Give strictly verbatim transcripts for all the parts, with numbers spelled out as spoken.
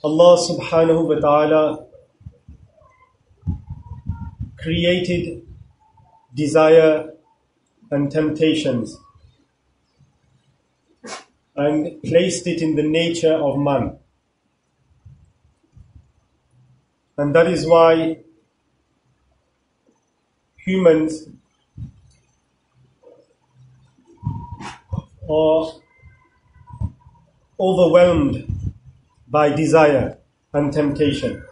Allah subhanahu wa ta'ala created desire and temptations and placed it in the nature of man. And that is why humans are overwhelmed by desire and temptation.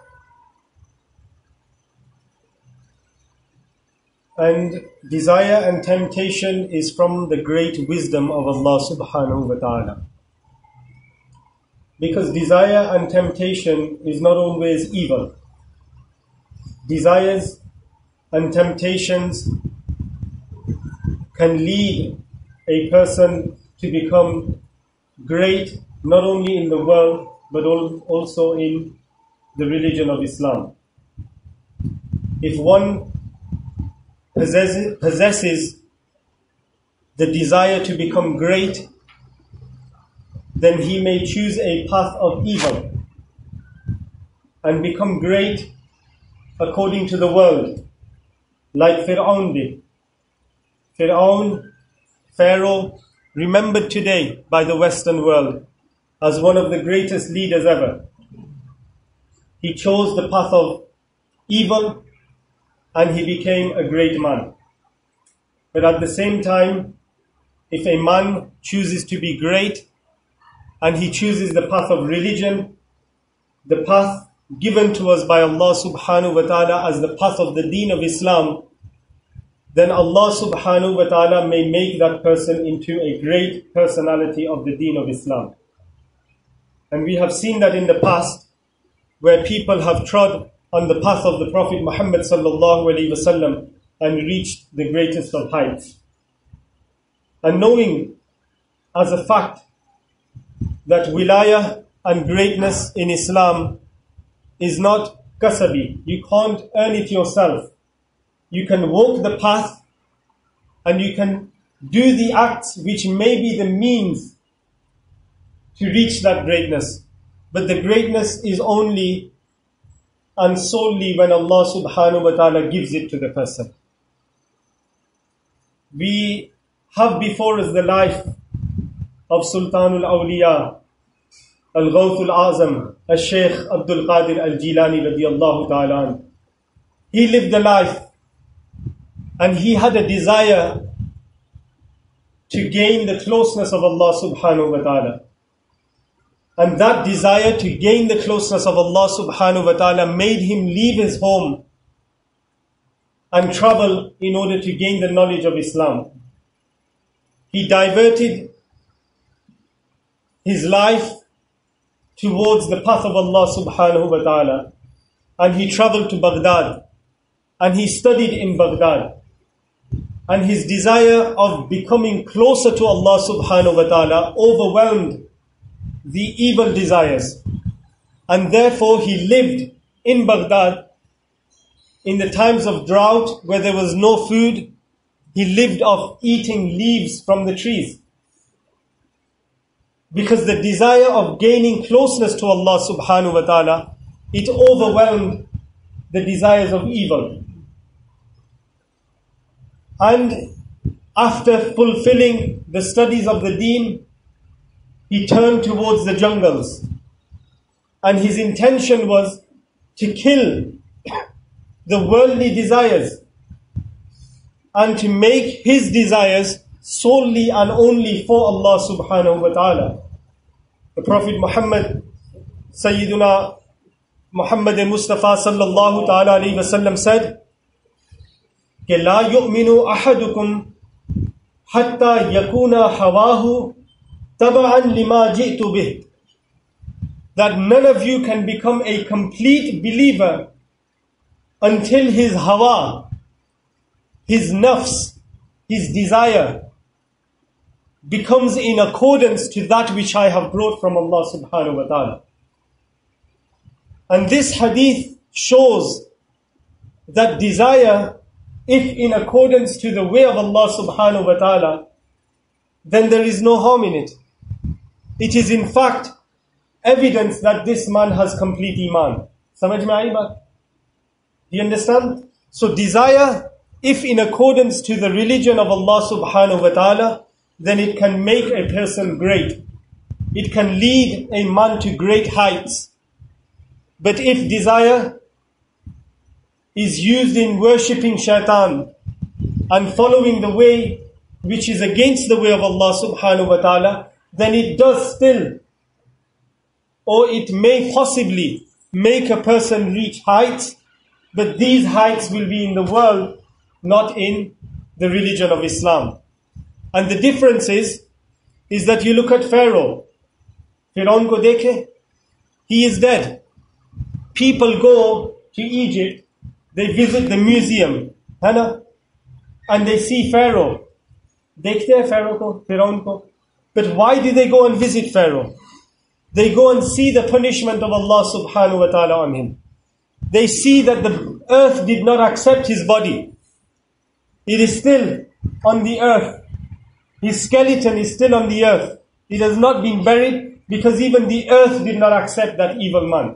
And desire and temptation is from the great wisdom of Allah subhanahu wa ta'ala. Because desire and temptation is not always evil. Desires and temptations can lead a person to become great, not only in the world, but also in the religion of Islam. If one possesses, possesses the desire to become great, then he may choose a path of evil and become great according to the world, like Fir'aun did. Fir'aun, Pharaoh, remembered today by the Western world as one of the greatest leaders ever. He chose the path of evil and he became a great man. But at the same time, if a man chooses to be great and he chooses the path of religion, the path given to us by Allah subhanahu wa ta'ala as the path of the deen of Islam, then Allah subhanahu wa ta'ala may make that person into a great personality of the deen of Islam. And we have seen that in the past, where people have trod on the path of the Prophet Muhammad sallallahu alaihi wasallam and reached the greatest of heights. And knowing as a fact that wilayah and greatness in Islam is not kasabi, you can't earn it yourself. You can walk the path and you can do the acts which may be the means to reach that greatness. But the greatness is only and solely when Allah subhanahu wa ta'ala gives it to the person. We have before us the life of Sultanul Awliya, Al-Ghawthul Azam, Al-Shaykh Abdul Qadir Al-Jilani radiyallahu ta'ala anhu. He lived a life and he had a desire to gain the closeness of Allah subhanahu wa ta'ala. And that desire to gain the closeness of Allah subhanahu wa ta'ala made him leave his home and travel in order to gain the knowledge of Islam. He diverted his life towards the path of Allah subhanahu wa ta'ala, and he traveled to Baghdad and he studied in Baghdad. And his desire of becoming closer to Allah subhanahu wa ta'ala overwhelmed the evil desires. And therefore he lived in Baghdad in the times of drought where there was no food. He lived off eating leaves from the trees. Because the desire of gaining closeness to Allah subhanahu wa ta'ala, it overwhelmed the desires of evil. And after fulfilling the studies of the deen, he turned towards the jungles. And his intention was to kill the worldly desires and to make his desires solely and only for Allah subhanahu wa ta'ala. The Prophet Muhammad, Sayyiduna Muhammad Mustafa sallallahu ta'ala alayhi wa sallam said, कि لا يؤمن أحدكم حتى يكون هواه تبعا لما جئت به. That none of you can become a complete believer until his hawa, his nafs, his desire becomes in accordance to that which I have brought from Allah subhanahu wa ta'ala. And this hadith shows that desire, if in accordance to the way of Allah subhanahu wa ta'ala, then there is no harm in it. It is in fact evidence that this man has complete iman. Samajh mein aayi baat? Do you understand? So desire, if in accordance to the religion of Allah subhanahu wa ta'ala, then it can make a person great. It can lead a man to great heights. But if desire is used in worshipping shaitan and following the way which is against the way of Allah subhanahu wa ta'ala, then it does still, or it may possibly make a person reach heights, but these heights will be in the world, not in the religion of Islam. And the difference is, is that you look at Pharaoh. Firaun ko dekhe, he is dead. People go to Egypt, they visit the museum, है ना? And they see Pharaoh. Dekhte hai Pharaoh ko, Firaun ko. But why do they go and visit Pharaoh? They go and see the punishment of Allah subhanahu wa ta'ala on him. They see that the earth did not accept his body. It is still on the earth. His skeleton is still on the earth. It has not been buried because even the earth did not accept that evil man.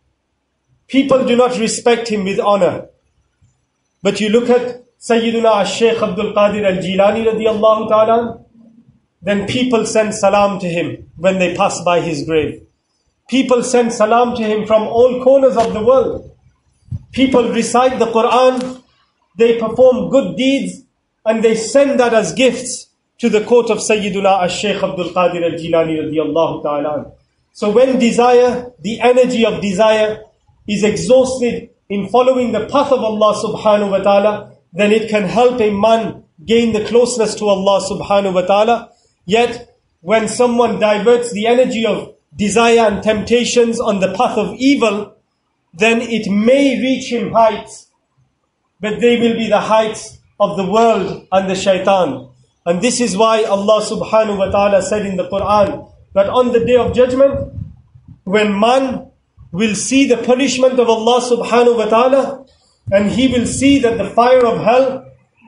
People do not respect him with honor. But you look at Sayyiduna al-Shaykh Abdul Qadir al-Jilani radiyallahu ta'ala, then people send salam to him when they pass by his grave. People send salam to him from all corners of the world. People recite the Quran, they perform good deeds, and they send that as gifts to the court of Sayyiduna al-Shaykh Abdul Qadir al-Jilani radiyallahu ta'ala. So when desire, the energy of desire is exhausted in following the path of Allah subhanahu wa ta'ala, then it can help a man gain the closeness to Allah subhanahu wa ta'ala. Yet, when someone diverts the energy of desire and temptations on the path of evil, then it may reach him heights, but they will be the heights of the world and the shaitan. And this is why Allah subhanahu wa ta'ala said in the Quran that on the day of judgment, when man will see the punishment of Allah subhanahu wa ta'ala, and he will see that the fire of hell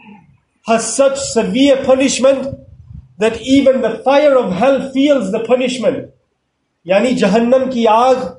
has such severe punishment that even the fire of hell feels the punishment. Yani Jahannam ki aag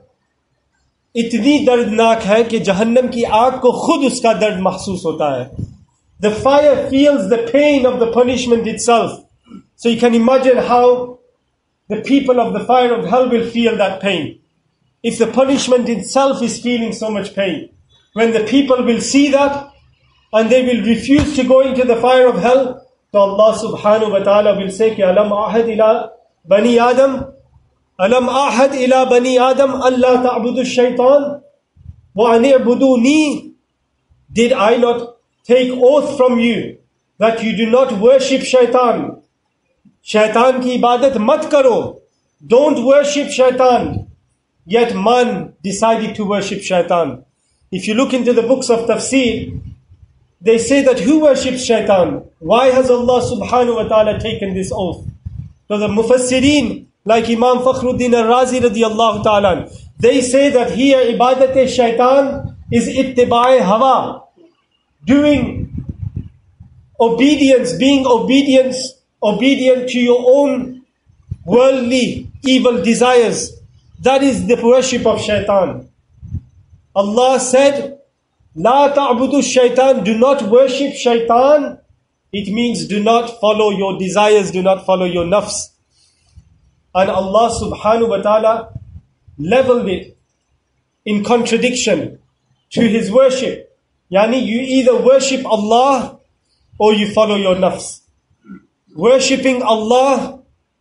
itni dardnak hai ki Jahannam ki aag ko khud uska dard mahsoos hota hai. The fire feels the pain of the punishment itself. So you can imagine how the people of the fire of hell will feel that pain. If the punishment itself is feeling so much pain, when the people will see that and they will refuse to go into the fire of hell, so Allah subhanahu wa ta'ala will say, Alam ahad ila bani Adam, Alam ahad ila bani Adam, Allah ta'budu shaitan, wa ani'buduni. Did I not take oath from you that you do not worship shaitan? Shaitan ki ibadat mat karo. Don't worship shaitan. Yet man decided to worship shaitan. If you look into the books of tafsir, they say that who worships shaitan? Why has Allah subhanahu wa ta'ala taken this oath? So the mufassirin, like Imam Fakhruddin al-Razi radiyallahu ta'ala, they say that here ibadat shaitan is ittiba'i hawa. Doing obedience, being obedience, obedient to your own worldly evil desires. That is the worship of shaitan. Allah said, La ta'budu shaitan, do not worship shaitan. It means do not follow your desires, do not follow your nafs. And Allah subhanahu wa ta'ala leveled it in contradiction to His worship. Yani you either worship Allah or you follow your nafs. Worshipping Allah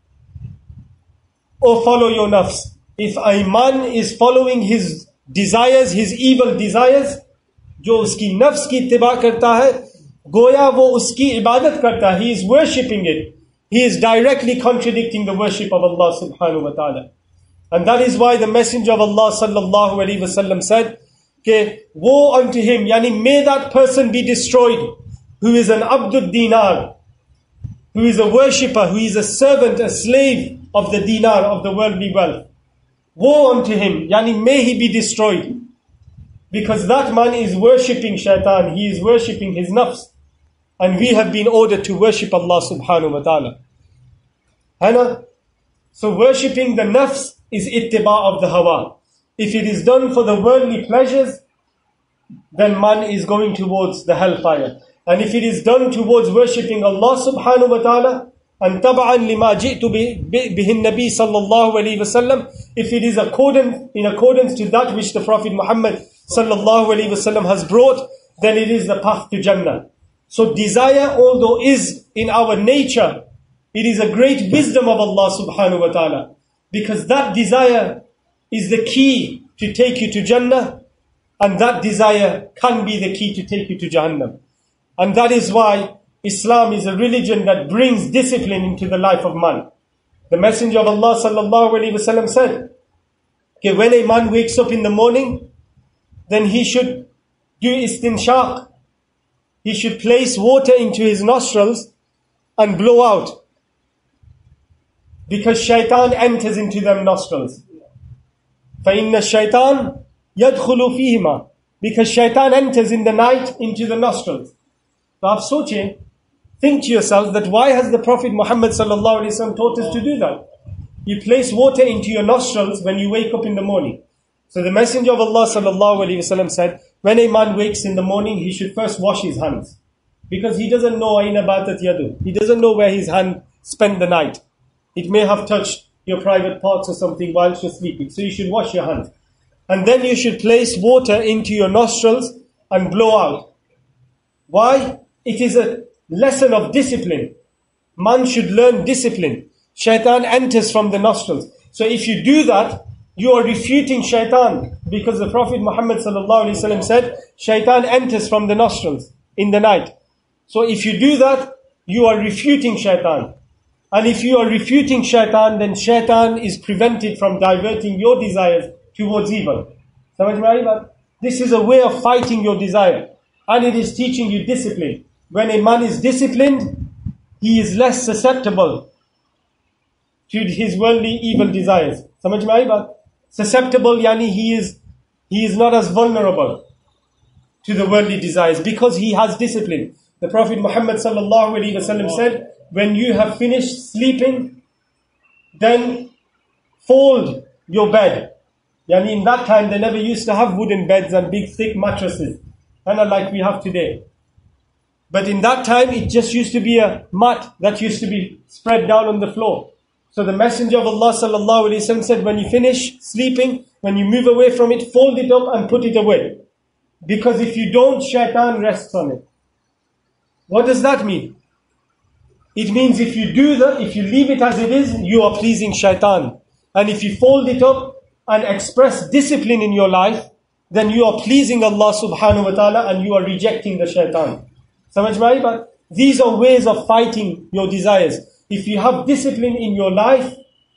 or follow your nafs. If a man is following his desires, his evil desires, जो उसकी नफ्स की इत्तिबा करता है, गोया वो उसकी इबादत करता है, he is worshipping it. He is directly contradicting the worship of Allah subhanahu wa ta'ala. And that is why the Messenger of Allah sallallahu alaihi wasallam said, que woe unto him, yani may that person be destroyed, who is an abdul dinar, who is a worshipper, who is a servant, a slave of the dinar, of the worldly wealth. Woe unto him, yani may he be destroyed. Because that man is worshipping shaitan, he is worshipping his nafs. And we have been ordered to worship Allah subhanahu wa ta'ala. Hana? So worshipping the nafs is ittiba of the hawa. If it is done for the worldly pleasures, then man is going towards the hellfire. And if it is done towards worshipping Allah subhanahu wa ta'ala, and tab'an lima ji'tu bihin nabi sallallahu alayhi wa sallam, if it is accordant, in accordance to that which the Prophet Muhammad sallallahu alayhi wa sallam has brought, then it is the path to Jannah. So desire, although is in our nature, it is a great wisdom of Allah subhanahu wa ta'ala. Because that desire is the key to take you to Jannah, and that desire can be the key to take you to Jahannam. And that is why Islam is a religion that brings discipline into the life of man. The Messenger of Allah sallallahu alaihi wasallam said, okay, when a man wakes up in the morning, then he should do istinshaq. He should place water into his nostrils and blow out, because shaitan enters into them nostrils. فَإِنَّ الشَّيْطَانَ يَدْخُلُ فِيهِمَا, because shaitan enters in the night into the nostrils. So आप सोचें, think to yourself that why has the Prophet Muhammad sallallahu alaihi wasallam taught us to do that? You place water into your nostrils when you wake up in the morning. So the Messenger of Allah sallallahu alaihi wasallam said, when a man wakes in the morning, he should first wash his hands, because he doesn't know aina batat yadu. He doesn't know where his hand spent the night. It may have touched your private parts or something whilst you're sleeping. So you should wash your hands. And then you should place water into your nostrils and blow out. Why? It is a lesson of discipline. Man should learn discipline. Shaitan enters from the nostrils. So if you do that, you are refuting shaitan, because the Prophet Muhammad sallallahu alaihi wasallam said, shaitan enters from the nostrils in the night. So if you do that, you are refuting shaitan. And if you are refuting shaitan, then shaitan is prevented from diverting your desires towards evil. This is a way of fighting your desire. And it is teaching you discipline. When a man is disciplined, he is less susceptible to his worldly evil desires. Susceptible, yani he is, he is not as vulnerable to the worldly desires, because he has discipline. The Prophet Muhammad sallallahu alaihi wasallam said, when you have finished sleeping, then fold your bed. Yani in that time, they never used to have wooden beds and big thick mattresses, kind of like we have today. But in that time, it just used to be a mat that used to be spread down on the floor. So the Messenger of Allah sallallahu alaihi wasallam said, when you finish sleeping, when you move away from it, fold it up and put it away. Because if you don't, shaitan rests on it. What does that mean? It means if you do that, if you leave it as it is, you are pleasing shaitan. And if you fold it up and express discipline in your life, then you are pleasing Allah subhanahu wa ta'ala and you are rejecting the shaitan. Samajh mai baat? These are ways of fighting your desires. If you have discipline in your life,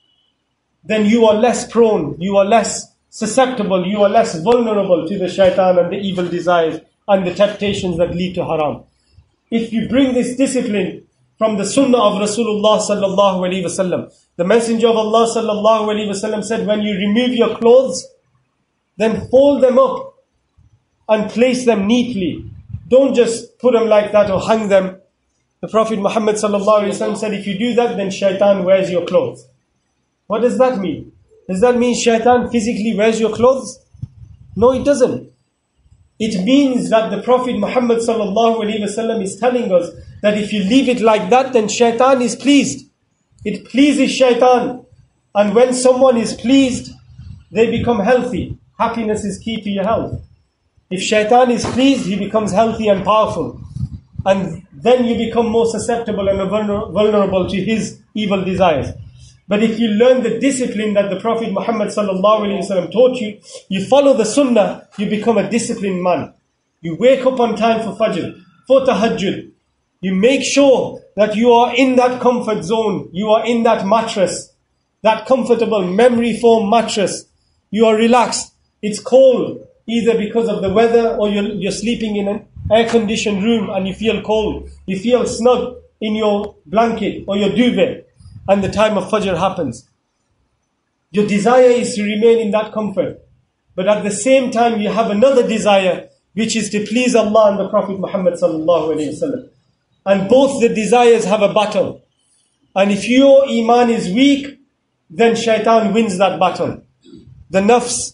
then you are less prone, you are less susceptible, you are less vulnerable to the shaitan and the evil desires and the temptations that lead to haram. If you bring this discipline from the sunnah of Rasulullah sallallahu alaihi wasallam, the Messenger of Allah sallallahu alaihi wasallam said, when you remove your clothes, then fold them up and place them neatly. Don't just put them like that or hang them. The Prophet Muhammad sallallahu alaihi wasallam said, if you do that, then shaitan wears your clothes. What does that mean? Does that mean shaitan physically wears your clothes? No, it doesn't. It means that the Prophet Muhammad sallallahu alaihi wasallam is telling us that if you leave it like that, then shaitan is pleased. It pleases shaitan. And when someone is pleased, they become healthy. Happiness is key to your health. If shaitan is pleased, he becomes healthy and powerful. And then you become more susceptible and vulnerable to his evil desires. But if you learn the discipline that the Prophet Muhammad sallallahu alaihi wasallam taught you, you follow the sunnah, you become a disciplined man. You wake up on time for fajr, for tahajjud. You make sure that you are in that comfort zone. You are in that mattress, that comfortable memory foam mattress. You are relaxed. It's cold, either because of the weather or you're, you're sleeping in an air-conditioned room and you feel cold. You feel snug in your blanket or your duvet. And the time of Fajr happens. Your desire is to remain in that comfort. But at the same time, you have another desire, which is to please Allah and the Prophet Muhammad sallallahu alaihi wasallam. And both the desires have a battle. And if your iman is weak, then shaitan wins that battle. The nafs,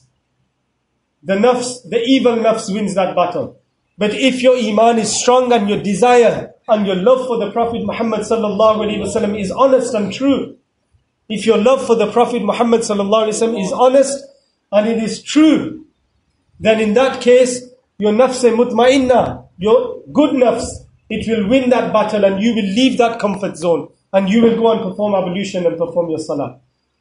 the nafs, the evil nafs wins that battle. But if your iman is strong and your desire and your love for the Prophet Muhammad sallallahu alaihi wasallam is honest and true, if your love for the Prophet Muhammad sallallahu alaihi wasallam is honest and it is true, then in that case, your nafs mutma'inna, your good nafs, it will win that battle and you will leave that comfort zone and you will go and perform ablution and perform your salah.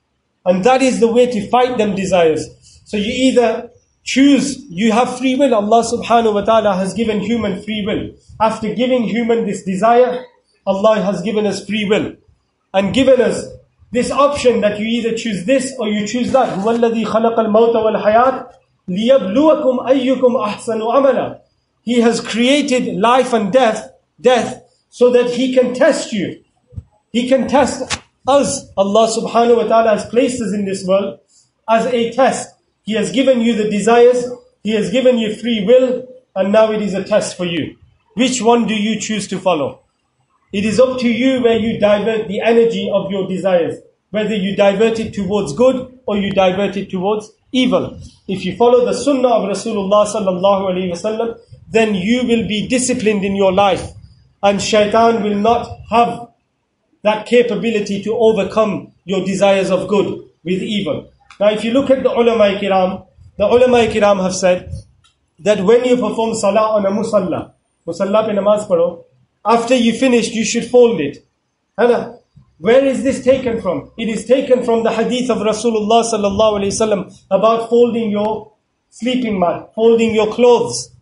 And that is the way to fight them desires. So you either choose, you have free will. Allah subhanahu wa ta'ala has given human free will. After giving human this desire, Allah has given us free will and given us this option that you either choose this or you choose that. هُوَ الَّذِي خَلَقَ الْمَوْتَ وَالْحَيَاةَ لِيَبْلُوَكُمْ أَيُّكُمْ أَحْسَنُ عَمَلًا. He has created life and death, death, so that He can test you. He can test us. Allah subhanahu wa ta'ala has placed us in this world as a test. He has given you the desires, He has given you free will, and now it is a test for you. Which one do you choose to follow? It is up to you where you divert the energy of your desires, whether you divert it towards good or you divert it towards evil. If you follow the sunnah of Rasulullah sallallahu alaihi wasallam, then you will be disciplined in your life, and shaitan will not have that capability to overcome your desires of good with evil. Now if you look at the ulama kiram, the ulama kiram have said that when you perform salah on a musalla, musalla pe namaz padho, after you finished you should fold it. Hana? Where is this taken from? It is taken from the hadith of Rasulullah sallallahu alaihi wasallam about folding your sleeping mat, folding your clothes.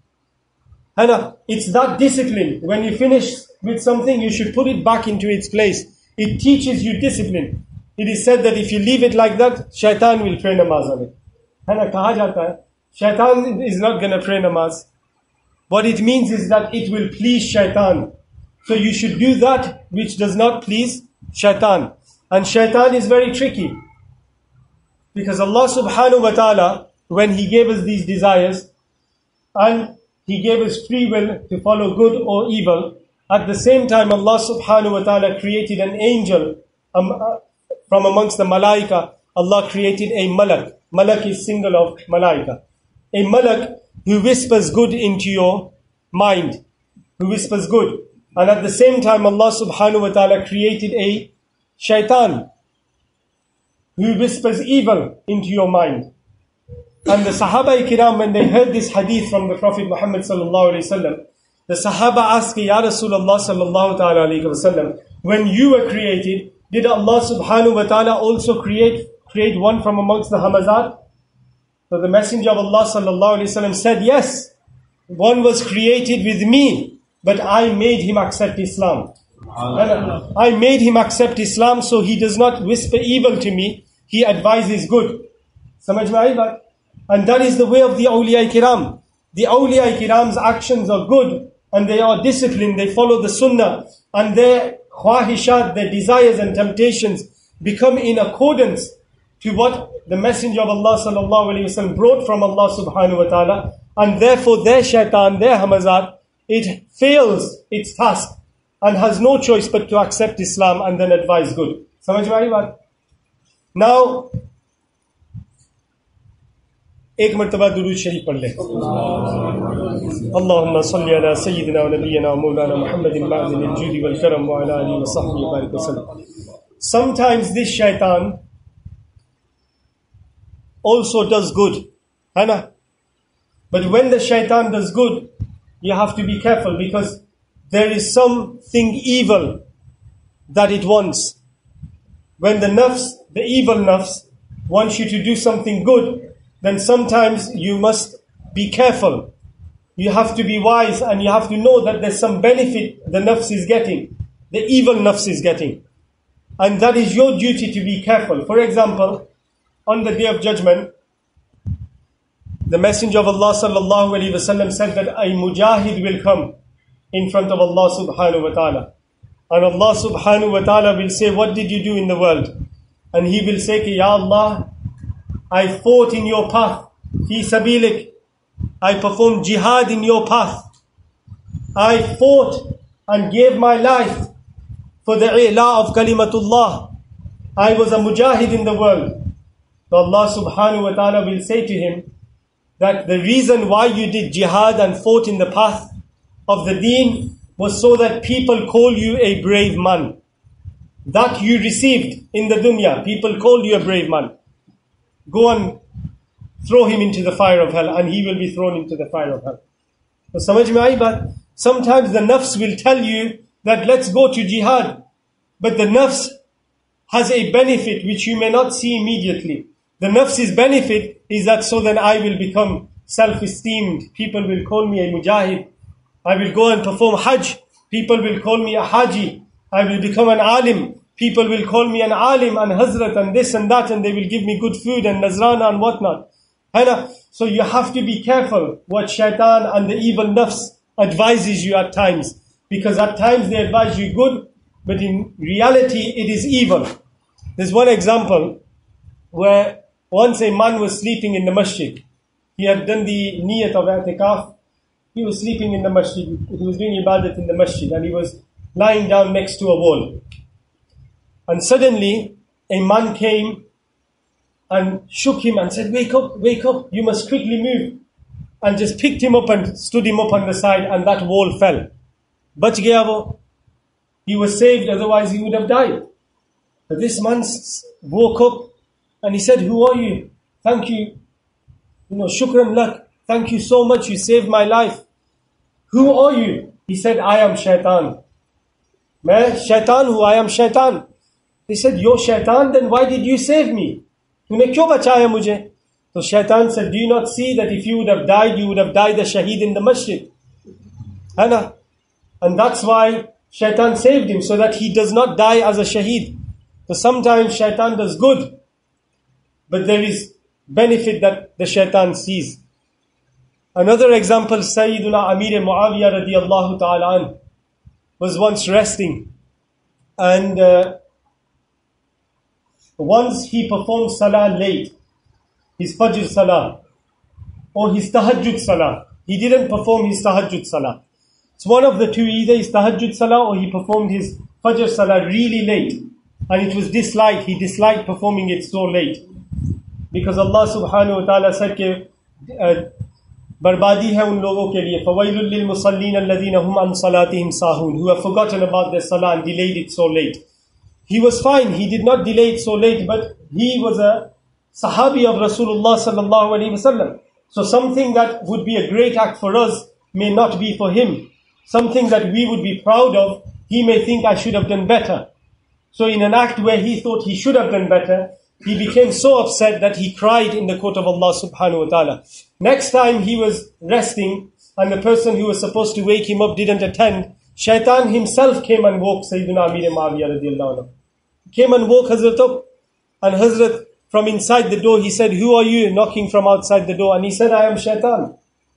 Hana? It's that discipline. When you finish with something, you should put it back into its place. It teaches you discipline. It is said that if you leave it like that, shaitan will pray namaz on it. Hana? Kaha jata hai? Shaitan is not going to pray namaz. What it means is that it will please shaitan. So you should do that which does not please shaitan. And shaitan is very tricky. Because Allah subhanahu wa ta'ala, when He gave us these desires, and He gave us free will to follow good or evil, at the same time Allah subhanahu wa ta'ala created an angel um, uh, from amongst the malaika. Allah created a malak. Malak is single of malaika. A malak who whispers good into your mind. Who whispers good. And at the same time Allah subhanahu wa ta'ala created a shaitan who whispers evil into your mind. And the Sahaba Kiram, when they heard this hadith from the Prophet Muhammad sallallahu alaihi wasallam, the Sahaba asked, Ya Rasulullah sallallahu ta'ala alaihi wasallam, when you were created, did Allah subhanahu wa ta'ala also create create one from amongst the hamazat? So the Messenger of Allah sallallahu alaihi wasallam said, yes, one was created with me, but I made him accept Islam. I made him accept Islam, so he does not whisper evil to me, he advises good. Samajh mein aayi baat? And that is the way of the awliya kiram. The awliya kiram's actions are good and they are disciplined, they follow the sunnah, and their khwahishat, their desires and temptations become in accordance to what the Messenger of Allah sallallahu alaihi wasallam brought from Allah subhanahu wa ta'ala, and therefore their shaitan, their hamazat, it fails its task and has no choice but to accept Islam and then advise good. Samajh mein aayi baat? Now, एक मर्तबा दुरूद शरीफ पढ़ ले. Allahumma salli ala sayyidina wa nabiyyina wa mawlana Muhammadin ma'zin al-judi wal karam wa ala alihi wa sahbihi wa barik wa sallam. Sometimes this shaitan also does good. Hana? But when the shaitan does good, you have to be careful because there is something evil that it wants. When the nafs, the evil nafs, wants you to do something good, then sometimes you must be careful. You have to be wise and you have to know that there's some benefit the nafs is getting, the evil nafs is getting. And that is your duty to be careful. For example, on the Day of Judgment, the Messenger of Allah sallallahu alaihi wasallam said that a mujahid will come in front of Allah subhanahu wa ta'ala. And Allah subhanahu wa ta'ala will say, what did you do in the world? And he will say, Ya Allah, I fought in your path, fi sabilik. I performed jihad in your path. I fought and gave my life for the i'la of kalimatullah. I was a mujahid in the world. So Allah subhanahu wa ta'ala will say to him that the reason why you did jihad and fought in the path of the deen was so that people call you a brave man. That you received in the dunya. People called you a brave man. Go and throw him into the fire of hell, and he will be thrown into the fire of hell. So samajh mein aayi baat? Sometimes the nafs will tell you that let's go to jihad. But the nafs has a benefit which you may not see immediately. The nafs's benefit is that so then I will become self-esteemed. People will call me a mujahid. I will go and perform hajj. People will call me a haji. I will become an alim. People will call me an alim and hazrat and this and that, and they will give me good food and nazrana and whatnot. So you have to be careful what shaitan and the evil nafs advises you at times. Because at times they advise you good, but in reality it is evil. There's one example where once a man was sleeping in the masjid. He had done the niyat of i'tikaf. He was sleeping in the masjid. He was doing ibadat in the masjid, and he was lying down next to a wall. And suddenly a man came and shook him and said, wake up, wake up, you must quickly move. And just picked him up and stood him up on the side, and that wall fell. Bach gaya wo. He was saved, otherwise he would have died. But this man woke up and he said, who are you? Thank you. You know, shukran lak. Thank you so much. You saved my life. Who are you? He said, I am shaitan. Main shaitan hu, I am shaitan. He said, you're shaitan, then why did you save me? Tune kyo bachaya mujhe? So shaitan said, do you not see that if you would have died, you would have died a shaheed in the masjid? Hana? And that's why shaitan saved him, so that he does not die as a shaheed. So sometimes shaitan does good, but there is benefit that the shaitan sees. Another example, Sayyiduna Amir Muawiyah radiyallahu ta'ala an was once resting, and uh, once he performed salah late, his fajr salah, or his tahajjud salah. He didn't perform his tahajjud salah. It's one of the two, either his tahajjud salah or he performed his fajr salah really late. And it was disliked, he disliked performing it so late. Because Allah subhanahu wa ta'ala said ke, uh, Barbadi hai un logo ke liye, فَوَيْلُ لِلْمُصَلِّينَ الَّذِينَ هُمْ عَنْ صَلَاتِهِمْ سَاهُونَ, who have forgotten about their salah and delayed it so late. He was fine, he did not delay it so late, but he was a sahabi of Rasulullah sallallahu alaihi wasallam. So something that would be a great act for us may not be for him. Something that we would be proud of, he may think I should have done better. So in an act where he thought he should have done better, he became so upset that he cried in the court of Allah subhanahu wa ta'ala. Next time he was resting and the person who was supposed to wake him up didn't attend, Shaitan himself came and woke Sayyidina Amir Muawiyah radiyallahu anhu. Came and woke Hazrat up, and Hazrat from inside the door, he said, who are you knocking from outside the door? And he said, I am Shaitan.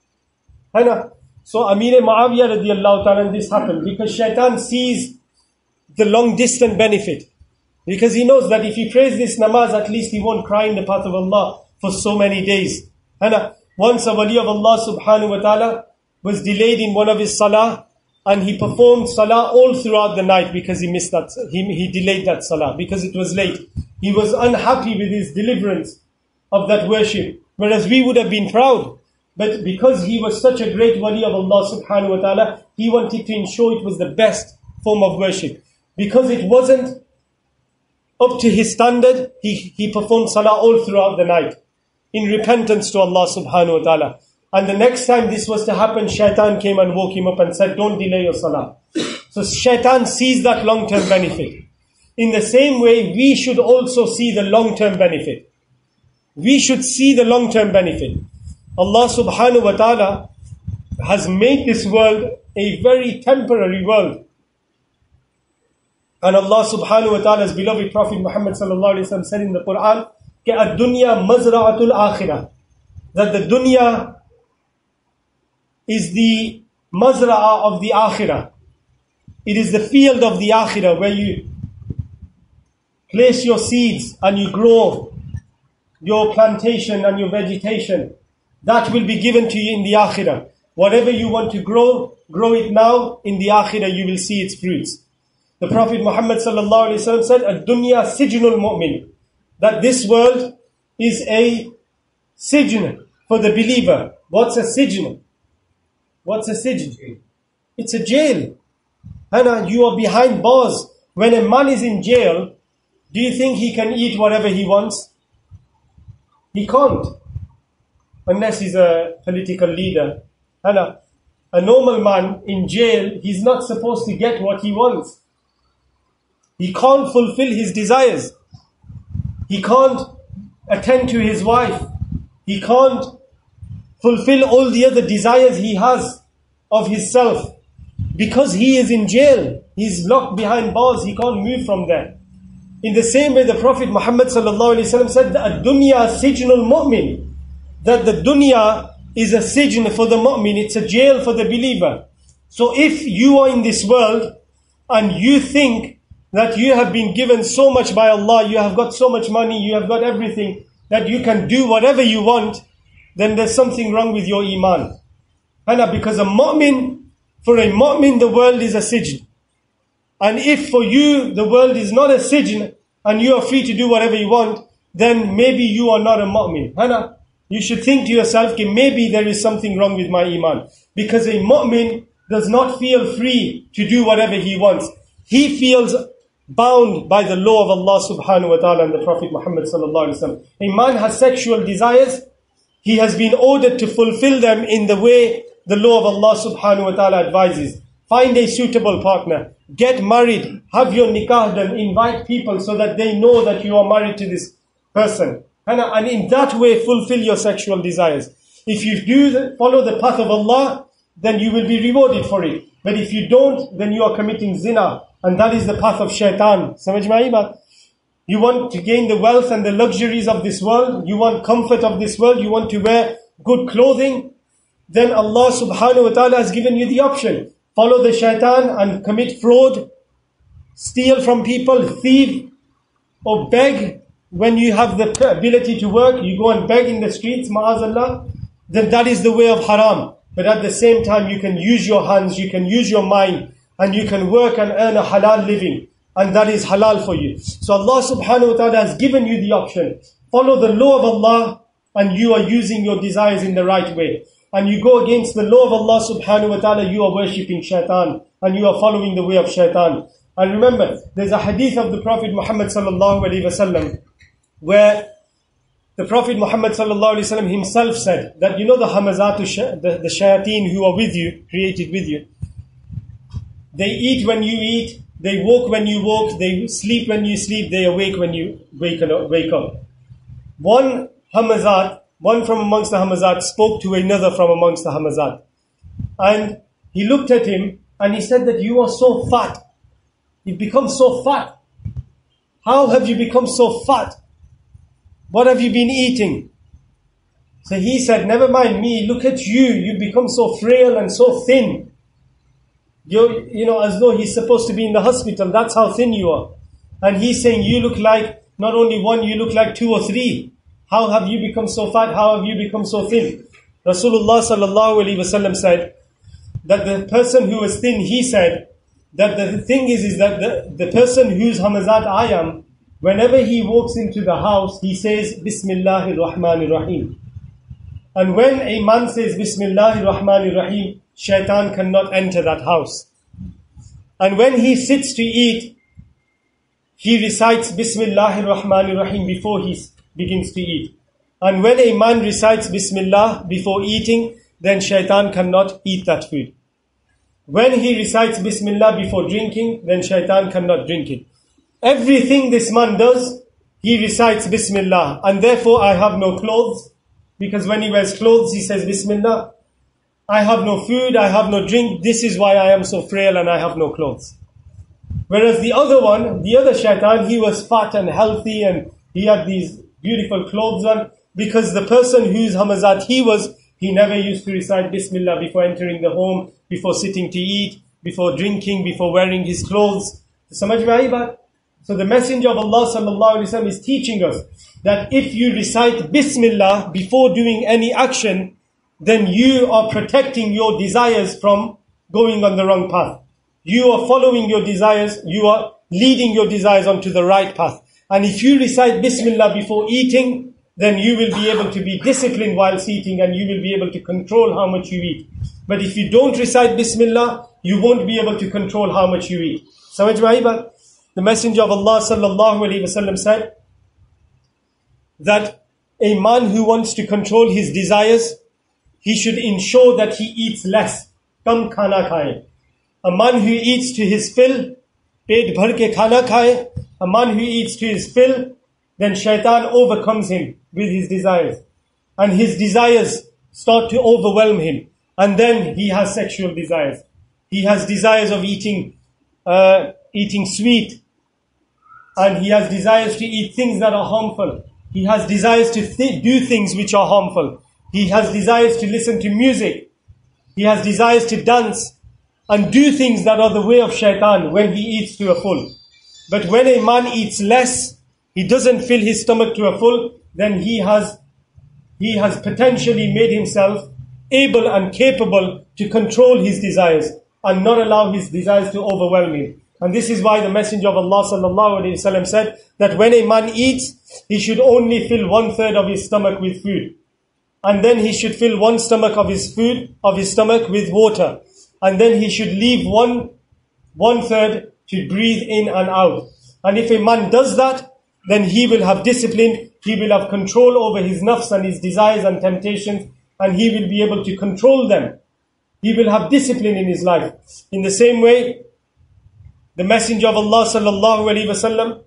Haina? So Amir Muawiyah radiyallahu ta'ala, this happened because Shaitan sees the long distant benefit. Because he knows that if he prays this namaz, at least he won't cry in the path of Allah for so many days. Haina? Once a wali of Allah subhanahu wa ta'ala was delayed in one of his salah, and he performed salah all throughout the night because he missed that, he, he delayed that salah because it was late. He was unhappy with his deliverance of that worship, whereas we would have been proud. But because he was such a great wali of Allah subhanahu wa ta'ala, he wanted to ensure it was the best form of worship. Because it wasn't up to his standard, he, he performed salah all throughout the night in repentance to Allah subhanahu wa ta'ala. And the next time this was to happen, Shaitan came and woke him up and said, don't delay your salah. So Shaitan sees that long-term benefit. In the same way, we should also see the long-term benefit. We should see the long-term benefit. Allah subhanahu wa ta'ala has made this world a very temporary world. And Allah subhanahu wa ta'ala's beloved Prophet Muhammad sallallahu alayhi wa sallam said in the Quran, ke ad-dunya mazra'atul akhirah, that the dunya is the mazra'ah of the akhirah. It is the field of the akhirah where you place your seeds and you grow your plantation and your vegetation. That will be given to you in the akhirah. Whatever you want to grow, grow it now. In the akhirah you will see its fruits. The Prophet Muhammad sallallahu alaihi wasallam said, "Ad-dunya sijnul mu'min," that this world is a sijn for the believer. What's a sijn? What's a sijn? It's a jail. Hana, you are behind bars. When a man is in jail, do you think he can eat whatever he wants? He can't. Unless he's a political leader. Hana, a normal man in jail, he's not supposed to get what he wants. He can't fulfill his desires. He can't attend to his wife. He can't fulfill all the other desires he has of himself. Because he is in jail. He's locked behind bars. He can't move from there. In the same way, the Prophet Muhammad sallallahu alaihi wasallam said that dunya sijnul mu'min, that the dunya is a sijn for the mu'min. It's a jail for the believer. So if you are in this world and you think that you have been given so much by Allah, you have got so much money, you have got everything, that you can do whatever you want, then there's something wrong with your iman. And because a mu'min, for a mu'min, the world is a sijn. And if for you the world is not a sijn and you are free to do whatever you want, then maybe you are not a mu'min. Hana, you should think to yourself, okay, maybe there is something wrong with my iman. Because a mu'min does not feel free to do whatever he wants. He feels bound by the law of Allah subhanahu wa ta'ala and the Prophet Muhammad sallallahu alaihi wasallam. A man has sexual desires. He has been ordered to fulfill them in the way the law of Allah subhanahu wa ta'ala advises. Find a suitable partner. Get married. Have your nikah done. Invite people so that they know that you are married to this person. And in that way fulfill your sexual desires. If you do the, follow the path of Allah, then you will be rewarded for it. But if you don't, then you are committing zina. And that is the path of shaitan. Samajh mein aayi baat? You want to gain the wealth and the luxuries of this world. You want comfort of this world. You want to wear good clothing. Then Allah subhanahu wa ta'ala has given you the option. Follow the shaitan and commit fraud. Steal from people. Thieve. Or beg. When you have the ability to work, you go and beg in the streets, ma'azallah. Then that is the way of haram. But at the same time, you can use your hands. You can use your mind. And you can work and earn a halal living. And that is halal for you. So Allah subhanahu wa ta'ala has given you the option. Follow the law of Allah and you are using your desires in the right way. And you go against the law of Allah subhanahu wa ta'ala, you are worshipping shaitan. And you are following the way of shaitan. And remember, there's a hadith of the Prophet Muhammad sallallahu alayhi wa sallam, where the Prophet Muhammad sallallahu alayhi wa sallam himself said that, you know the hamazatu, the, the shayateen who are with you, created with you. They eat when you eat, they walk when you walk, they sleep when you sleep, they awake when you wake up. Wake up. One hamazat, one from amongst the hamazat spoke to another from amongst the hamazat. And he looked at him and he said that you are so fat. You've become so fat. How have you become so fat? What have you been eating? So he said, never mind me, look at you, you've become so frail and so thin. You're, you know, as though he's supposed to be in the hospital, that's how thin you are. And he's saying, you look like, not only one, you look like two or three. How have you become so fat? How have you become so thin? Rasulullah sallallahu alaihi wasallam said, that the person who was thin, he said, that the thing is, is that the, the person whose hamazat I am, whenever he walks into the house, he says, Bismillahir Rahmanir Rahim. And when a man says, Bismillahir Rahmanir Rahim, shaitan cannot enter that house. And when he sits to eat, he recites Bismillahir Rahmanir Rahim before he begins to eat. And when a man recites Bismillah before eating, then shaitan cannot eat that food. When he recites Bismillah before drinking, then shaitan cannot drink it. Everything this man does, he recites Bismillah. And therefore I have no clothes. Because when he wears clothes, he says Bismillah. I have no food, I have no drink. This is why I am so frail and I have no clothes. Whereas the other one, the other shaitan, he was fat and healthy and he had these beautiful clothes on. Because the person whose hamazat he was, he never used to recite Bismillah before entering the home, before sitting to eat, before drinking, before wearing his clothes. Samajh mein aayi baat? So the Messenger of Allah sallallahu alaihi wasallam is teaching us that if you recite Bismillah before doing any action, then you are protecting your desires from going on the wrong path. you are following your desires, you are leading your desires onto the right path. And if you recite Bismillah before eating, then you will be able to be disciplined whilst eating, and you will be able to control how much you eat. But if you don't recite Bismillah, you won't be able to control how much you eat. Samajh mein aayi baat? The Messenger of Allah sallallahu alaihi wasallam said that a man who wants to control his desires, he should ensure that he eats less. Kam khana khaye. A man who eats to his fill, pet bhar ke khana khaye, a man who eats to his fill, then shaitan overcomes him with his desires. And his desires start to overwhelm him. And then he has sexual desires. He has desires of eating, uh, eating sweet. And he has desires to eat things that are harmful. He has desires to th- do things which are harmful. He has desires to listen to music. He has desires to dance and do things that are the way of shaitan when he eats to a full. But when a man eats less, he doesn't fill his stomach to a full, then he has, he has potentially made himself able and capable to control his desires and not allow his desires to overwhelm him. And this is why the Messenger of Allah sallallahu alaihi wasallam said that when a man eats, he should only fill one third of his stomach with food. And then he should fill one stomach of his food, of his stomach with water. And then he should leave one, one third to breathe in and out. And if a man does that, then he will have discipline, he will have control over his nafs and his desires and temptations, and he will be able to control them. He will have discipline in his life. In the same way, the Messenger of Allah sallallahu alaihi wasallam,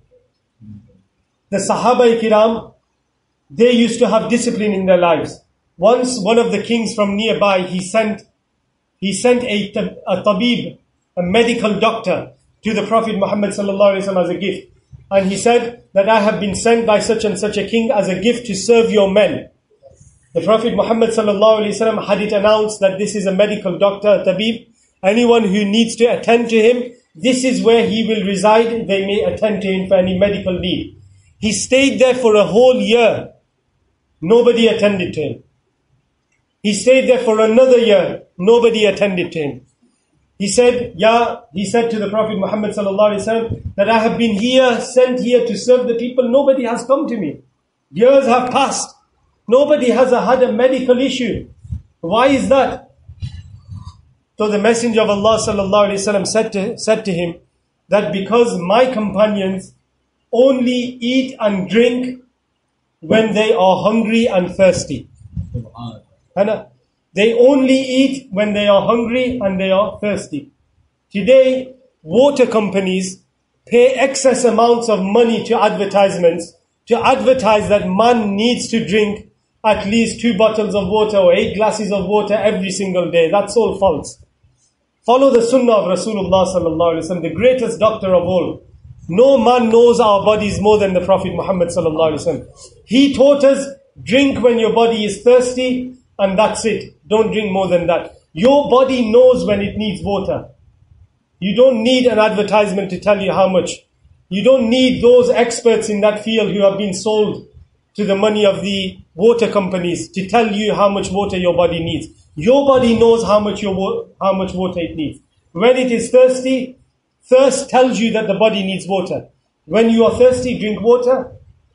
the Sahaba Kiram, they used to have discipline in their lives. Once one of the kings from nearby, he sent he sent a, a tabib, a medical doctor, to the Prophet Muhammad sallallahu alaihi wasallam as a gift. And he said that I have been sent by such and such a king as a gift to serve your men. The Prophet Muhammad sallallahu alaihi wasallam had it announced that this is a medical doctor, a tabib. Anyone who needs to attend to him, this is where he will reside. They may attend to him for any medical need. He stayed there for a whole year. Nobody attended to him. He stayed there for another year. Nobody attended to him. He said, "Ya," he said to the Prophet Muhammad sallallahu alaihi wasallam, that I have been here, sent here to serve the people. Nobody has come to me. Years have passed. Nobody has had a medical issue. Why is that? So the Messenger of Allah sallallahu alaihi wasallam said to, said to him that because my companions only eat and drink when they are hungry and thirsty. And they only eat when they are hungry and they are thirsty. Today, water companies pay excess amounts of money to advertisements to advertise that man needs to drink at least two bottles of water or eight glasses of water every single day. That's all false. Follow the sunnah of Rasulullah sallallahu alaihi wasallam, the greatest doctor of all. No man knows our bodies more than the Prophet Muhammad sallallahu alaihi wasallam. He taught us, drink when your body is thirsty, and that's it. Don't drink more than that. Your body knows when it needs water. You don't need an advertisement to tell you how much. You don't need those experts in that field who have been sold to the money of the water companies to tell you how much water your body needs. Your body knows how much your wa- how much water it needs. When it is thirsty, thirst tells you that the body needs water. When you are thirsty, drink water.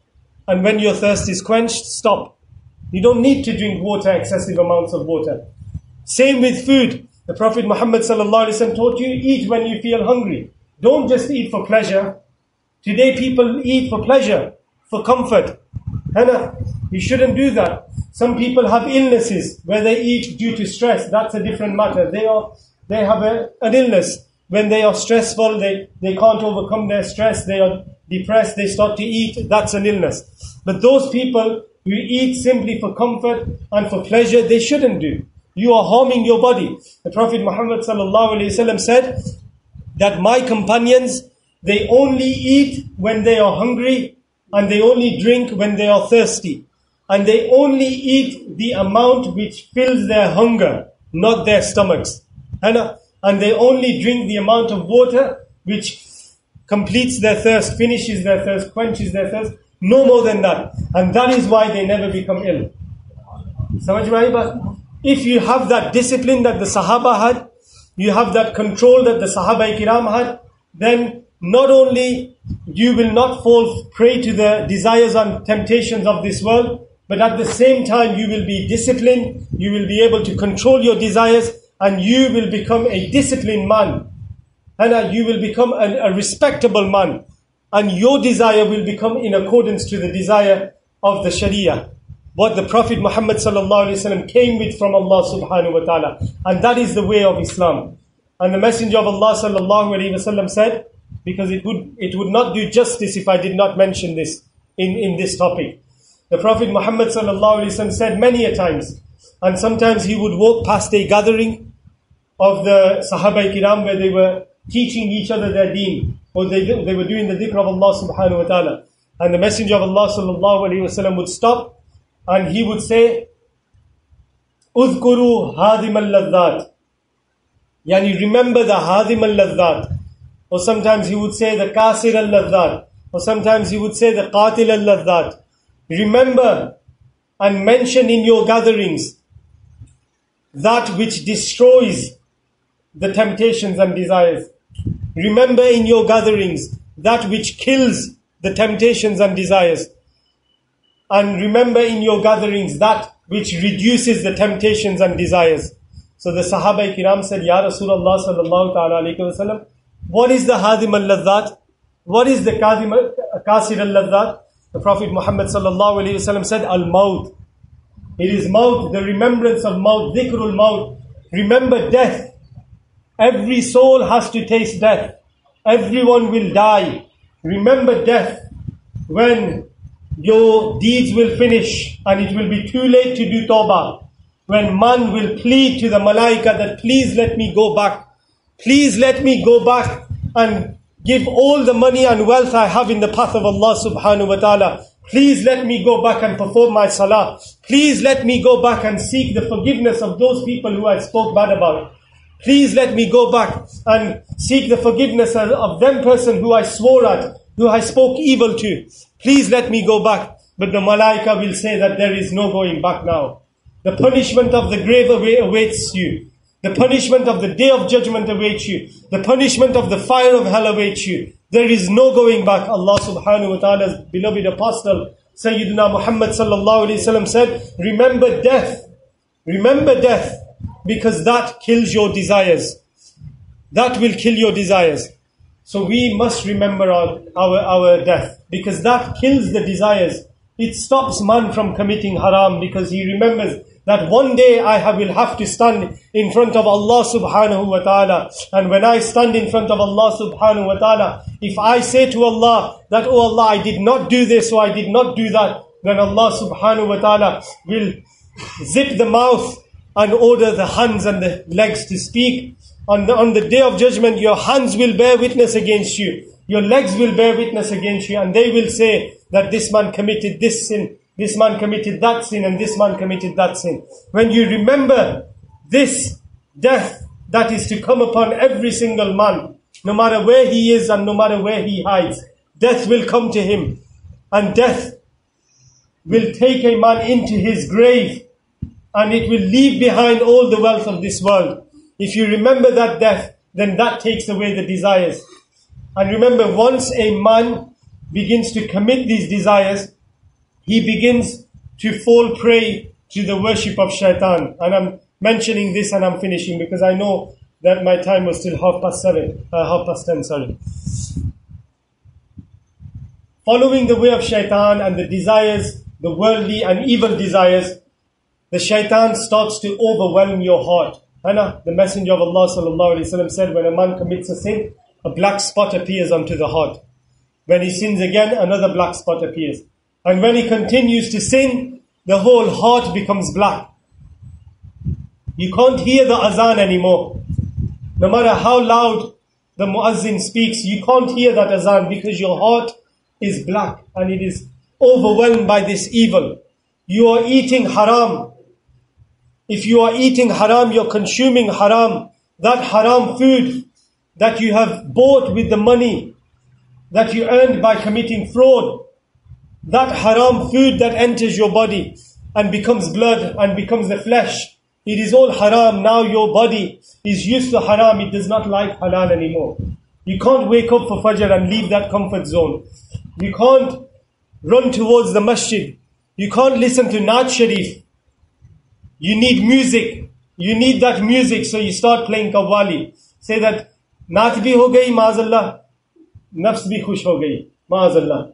And when your thirst is quenched, stop. You don't need to drink water, excessive amounts of water. Same with food. The Prophet Muhammad sallallahu alaihi wasallam taught you, eat when you feel hungry. Don't just eat for pleasure. Today people eat for pleasure, for comfort. Hannah, you shouldn't do that. Some people have illnesses where they eat due to stress. That's a different matter. They are, they have a, an illness. When they are stressful, they, they can't overcome their stress. They are depressed. They start to eat. That's an illness. But those people who eat simply for comfort and for pleasure, they shouldn't do. You are harming your body. The Prophet Muhammad sallallahu alaihi wasallam said that my companions, they only eat when they are hungry, and they only drink when they are thirsty. And they only eat the amount which fills their hunger, not their stomachs. And, and they only drink the amount of water which completes their thirst, finishes their thirst, quenches their thirst. No more than that. And that is why they never become ill. If you have that discipline that the Sahaba had, you have that control that the Sahaba Kiram had, then not only you will not fall prey to the desires and temptations of this world, but at the same time you will be disciplined, you will be able to control your desires, and you will become a disciplined man. And you will become a, a respectable man. And your desire will become in accordance to the desire of the Sharia. What the Prophet Muhammad sallallahu alaihi wasallam came with from Allah subhanahu wa ta'ala. And that is the way of Islam. And the Messenger of Allah sallallahu alaihi wasallam said, because it would it would not do justice if I did not mention this in, in this topic. The Prophet Muhammad sallallahu alaihi wasallam said many a times, and sometimes he would walk past a gathering of the Sahaba Kiram where they were teaching each other their deen, or they, they were doing the dhikr of Allah subhanahu wa ta'ala. And the Messenger of Allah sallallahu alaihi wasallam would stop and he would say, Udhkuru hadim al-ladhat. Yani remember the hadim al-ladhat. Or sometimes he would say the kasir al-ladhat. Or sometimes he would say the qatil al-ladhat. Remember and mention in your gatherings that which destroys the temptations and desires. Remember in your gatherings that which kills the temptations and desires. And remember in your gatherings that which reduces the temptations and desires. So the Sahaba Kiram said, Ya Rasulullah sallallahu ta'ala alayhi wa sallam, what is the hadim al-ladhat? What is the kasir al-ladhat? The Prophet Muhammad sallallahu alayhi wa sallam said, al-maut. It is maut, the remembrance of maut, dhikrul maut. Remember death. Every soul has to taste death. Everyone will die. Remember death when your deeds will finish and it will be too late to do tawbah. When man will plead to the malaika that please let me go back. Please let me go back and give all the money and wealth I have in the path of Allah subhanahu wa ta'ala. Please let me go back and perform my salah. Please let me go back and seek the forgiveness of those people who I spoke bad about. Please let me go back and seek the forgiveness of them person who I swore at, who I spoke evil to. Please let me go back. But the malaika will say that there is no going back now. The punishment of the grave awaits you. The punishment of the day of judgment awaits you. The punishment of the fire of hell awaits you. There is no going back. Allah subhanahu wa ta'ala's beloved apostle, Sayyidina Muhammad sallallahu alayhi wa sallam said, remember death. Remember death. Because that kills your desires. That will kill your desires. So we must remember our, our, our death. Because that kills the desires. It stops man from committing haram. Because he remembers that one day I have, will have to stand in front of Allah subhanahu wa ta'ala. And when I stand in front of Allah subhanahu wa ta'ala, if I say to Allah that, oh Allah, I did not do this or I did not do that, then Allah subhanahu wa ta'ala will zip the mouth and order the hands and the legs to speak. On the, on the day of judgment, your hands will bear witness against you. Your legs will bear witness against you. And they will say that this man committed this sin, this man committed that sin, and this man committed that sin. When you remember this death that is to come upon every single man, no matter where he is and no matter where he hides, death will come to him. And death will take a man into his grave. And it will leave behind all the wealth of this world. If you remember that death, then that takes away the desires. And remember, once a man begins to commit these desires, he begins to fall prey to the worship of shaitan. And I'm mentioning this and I'm finishing because I know that my time was still half past seven, uh, half past ten, sorry. Following the way of shaitan and the desires, the worldly and evil desires, the shaitan starts to overwhelm your heart. And the Messenger of Allah sallallahu alaihi wasallam said, when a man commits a sin, a black spot appears onto the heart. When he sins again, another black spot appears. And when he continues to sin, the whole heart becomes black. You can't hear the azan anymore. No matter how loud the muazzin speaks, you can't hear that azan because your heart is black and it is overwhelmed by this evil. You are eating haram. If you are eating haram, you're consuming haram. That haram food that you have bought with the money that you earned by committing fraud, that haram food that enters your body and becomes blood and becomes the flesh, it is all haram. Now your body is used to haram. It does not like halal anymore. You can't wake up for Fajr and leave that comfort zone. You can't run towards the masjid. You can't listen to Naat Sharif. You need music. You need that music, so you start playing Qawwali. Say that, Naat bhi ho gayi, maazallah. Nafs bhi khush ho gayi, maazallah.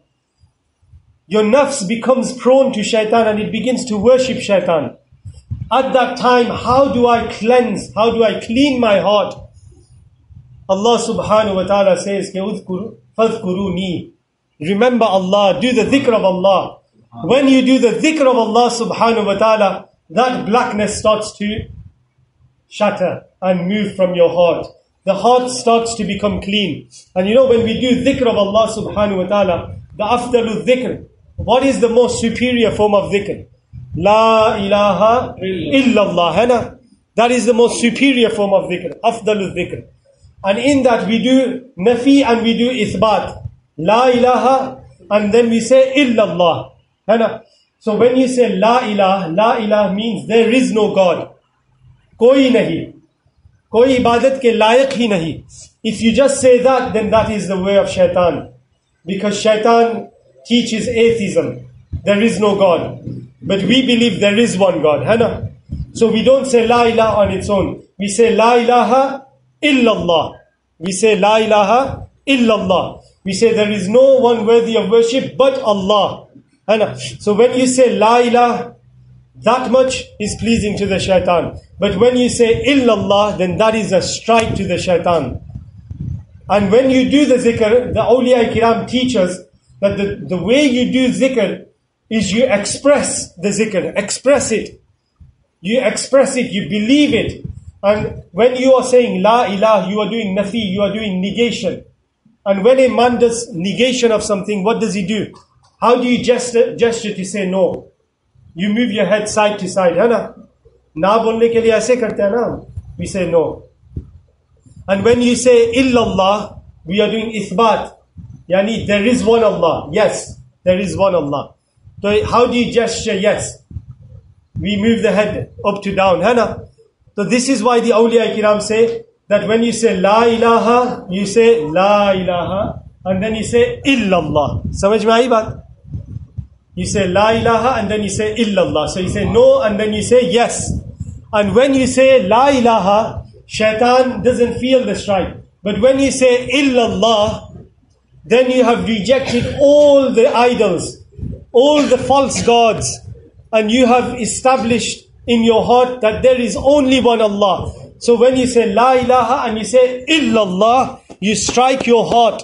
Your nafs becomes prone to shaitan and it begins to worship shaitan. At that time, how do I cleanse? How do I clean my heart? Allah subhanahu wa ta'ala says, فَاذْكُرُونِي. Remember Allah, do the dhikr of Allah. When you do the dhikr of Allah subhanahu wa ta'ala, that blackness starts to shatter and move from your heart. The heart starts to become clean. And you know, when we do dhikr of Allah subhanahu wa ta'ala, the afdalu dhikr, what is the most superior form of dhikr? La ilaha illallah. Hana? That is the most superior form of dhikr. Afdalu dhikr. And in that we do nafi and we do ithbat. La ilaha, and then we say illallah. Hana? So when you say la ilaha, la ilaha means there is no God. Koi nahi. Koi ibadat ke layak hi nahi. If you just say that, then that is the way of shaitan. Because shaitan teaches atheism. There is no God. But we believe there is one God. Hana? So we don't say la ilaha on its own. We say la ilaha illallah. We say la ilaha illallah. We say there is no one worthy of worship but Allah. Hana? So when you say la ilaha, that much is pleasing to the shaitan. But when you say illallah, then that is a strike to the shaitan. And when you do the zikr, the awliya kiram teach us that the, the way you do zikr is you express the zikr, express it. You express it, you believe it. And when you are saying la ilaha, you are doing nafi, you are doing negation. And when a man does negation of something, what does he do? How do you gesture, gesture to say no? You move your head side to side, है ना? ना बोलने के लिए ऐसे करते हैं ना? We say no. And when you say illallah, we are doing ithbat. Yani there is one Allah. Yes, there is one Allah. So how do you gesture yes? We move the head up to down, है ना? So this is why the awliya kiram say that when you say la ilaha, you say la ilaha, and then you say illallah. समझ में आई बात? You say la ilaha and then you say illallah. So you say no and then you say yes. And when you say la ilaha, shaitan doesn't feel the strike. But when you say illallah, then you have rejected all the idols, all the false gods, and you have established in your heart that there is only one Allah. So when you say la ilaha and you say illallah, you strike your heart.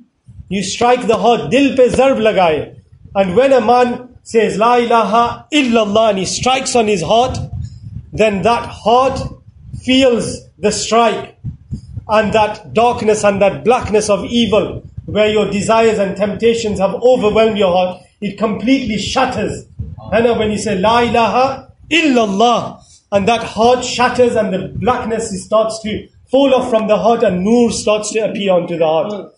You strike the heart. Dil pe zarb lagaye. And when a man says la ilaha illallah and he strikes on his heart, then that heart feels the strike. And that darkness and that blackness of evil, where your desires and temptations have overwhelmed your heart, it completely shatters. And when you say la ilaha illallah, and that heart shatters and the blackness starts to fall off from the heart and nur starts to appear onto the heart.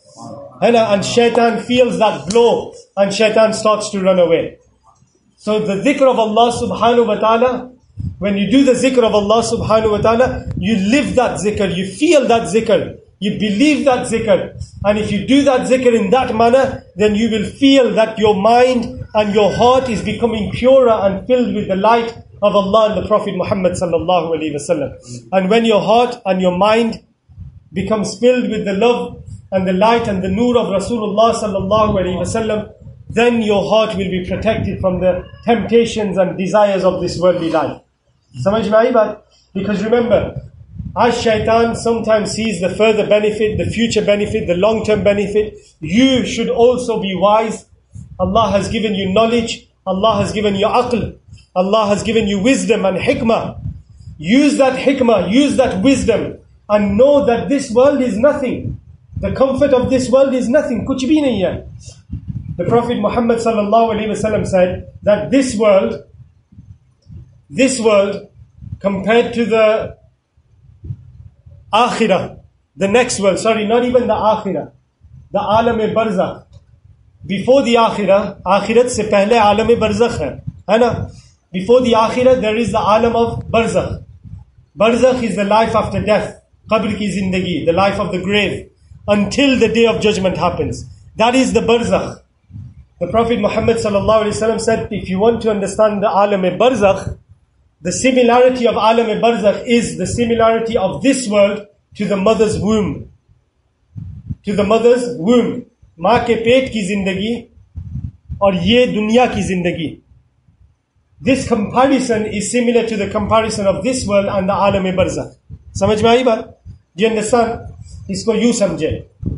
And shaitan feels that blow and shaitan starts to run away. So the dhikr of Allah subhanahu wa ta'ala, when you do the zikr of Allah subhanahu wa ta'ala, you live that zikr, you feel that zikr, you believe that zikr. And if you do that zikr in that manner, then you will feel that your mind and your heart is becoming purer and filled with the light of Allah and the Prophet Muhammad sallallahu alaihi wasallam. And when your heart and your mind becomes filled with the love and the light and the nur of Rasulullah sallallahu alaihi wasallam, then your heart will be protected from the temptations and desires of this worldly life. Samajh mein aayi baat? Because remember, as shaitan sometimes sees the further benefit, the future benefit, the long-term benefit, you should also be wise. Allah has given you knowledge, Allah has given you aql, Allah has given you wisdom and hikmah. Use that hikmah, use that wisdom, and know that this world is nothing. The comfort of this world is nothing. Kuch bhi nahi hai. The Prophet Muhammad sallallahu alaihi wasallam said that this world, this world compared to the akhirah, the next world, sorry, not even the akhirah, the alam-e-barzakh. Before the akhirah, akhirat se pehle alam-e-barzakh hai. Hai na? Before the akhirah, there is the alam of barzakh. Barzakh is the life after death. Qabr ki zindagi, the life of the grave, until the day of judgment happens. That is the barzakh. The Prophet Muhammad sallallahu alaihi wasallam said, if you want to understand the alam-e-barzakh, the similarity of alam-e-barzakh is the similarity of this world to the mother's womb. To the mother's womb. माँ के पेट की जिंदगी और ये दुनिया की जिंदगी. This comparison is similar to the comparison of this world and the alam-e-barzakh. समझ में आई बात? Do you understand? इसको यूं समझे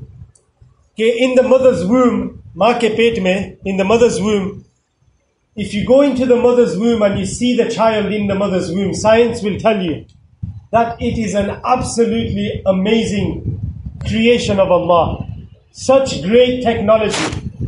कि in the mother's womb, माँ के पेट में, in the mother's womb, if you go into the mother's womb and you see the child in the mother's womb, science will tell you that it is an absolutely amazing creation of Allah. Such great technology.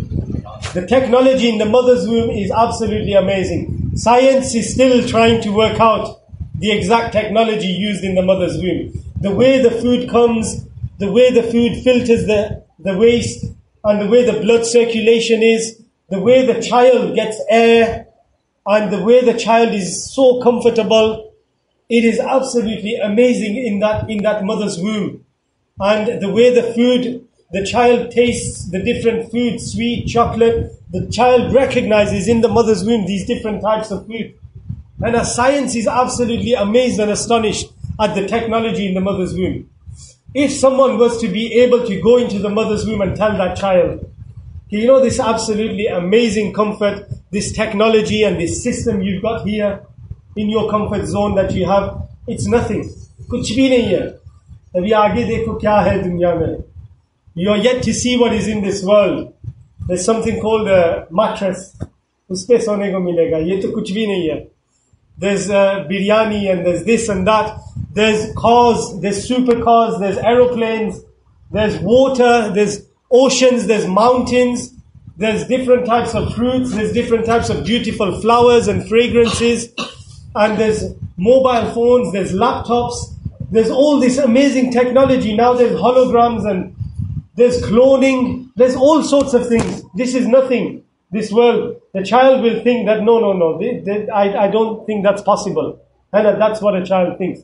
The technology in the mother's womb is absolutely amazing. Science is still trying to work out the exact technology used in the mother's womb. The way the food comes, the way the food filters the, the waste, and the way the blood circulation is, the way the child gets air, and the way the child is so comfortable. It is absolutely amazing in that, in that mother's womb. And the way the food, the child tastes the different foods, sweet, chocolate. The child recognizes in the mother's womb these different types of food. And our science is absolutely amazed and astonished at the technology in the mother's womb. If someone was to be able to go into the mother's womb and tell that child, you know, this absolutely amazing comfort, this technology and this system you've got here in your comfort zone that you have, it's nothing. कुछ भी नहीं है. अभी आगे देखो क्या है दुनिया में. You are yet to see what is in this world. There's something called a mattress. उस पे सोने को मिलेगा. ये तो कुछ भी नहीं है. There's uh, biryani and there's this and that. There's cars, there's supercars, there's aeroplanes, there's water, there's oceans, there's mountains, there's different types of fruits, there's different types of beautiful flowers and fragrances, and there's mobile phones, there's laptops, there's all this amazing technology. Now there's holograms and there's cloning, there's all sorts of things. This is nothing, this world. The child will think that no, no, no, they, they, I, I don't think that's possible. And that's what a child thinks.